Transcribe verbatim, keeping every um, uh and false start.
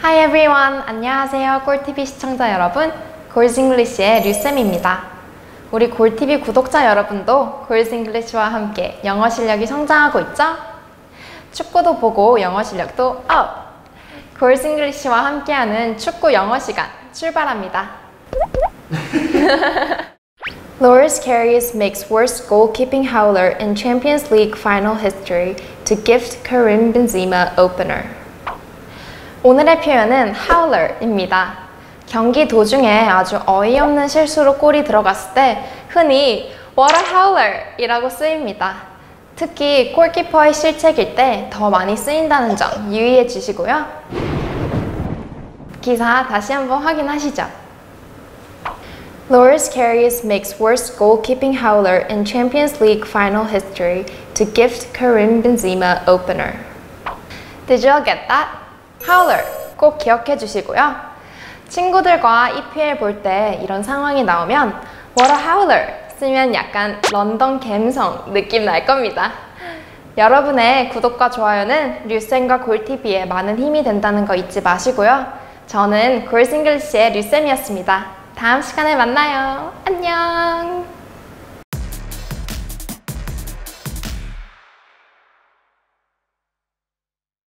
Hi everyone! 안녕하세요 꼴티비 시청자 여러분, 골즈잉글리시의 류쌤입니다. 우리 골티비 구독자 여러분도 골즈잉글리시와 함께 영어 실력이 성장하고 있죠? 축구도 보고 영어 실력도 업! 골즈잉글리시와 함께하는 축구 영어 시간 출발합니다. Loris Karius makes worst goalkeeping howler in Champions League final history to gift Karim Benzema opener. 오늘의 표현은 howler입니다. 경기 도중에 아주 어이없는 실수로 골이 들어갔을 때 흔히 What a howler! 이라고 쓰입니다. 특히 골키퍼의 실책일 때 더 많이 쓰인다는 점 유의해 주시고요. 기사 다시 한번 확인하시죠. Loris Karius makes worst goalkeeping howler in Champions League final history to gift Karim Benzema opener. Did you all get that? howler 꼭 기억해 주시고요. 친구들과 이피엘 볼 때 이런 상황이 나오면 What a howler 쓰면 약간 런던 감성 느낌 날 겁니다. 여러분의 구독과 좋아요는 류쌤과 골티비에 많은 힘이 된다는 거 잊지 마시고요. 저는 골즈잉글리시의 류쌤이었습니다. 다음 시간에 만나요. 안녕.